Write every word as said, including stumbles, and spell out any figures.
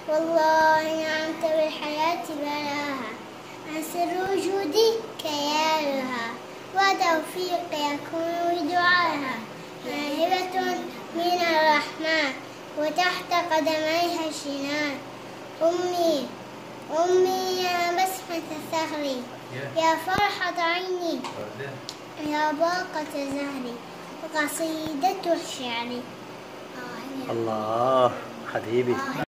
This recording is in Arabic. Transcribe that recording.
والله نعمت بالحياة بلاها، عن سر وجودي كيانها، وتوفيق يكون بدعاها، هبة من الرحمن وتحت قدميها الشنان. أمي أمي يا بسمة ثغري، يا فرحة عيني، يا باقة زهري، وقصيدة الشعر. الله حبيبي.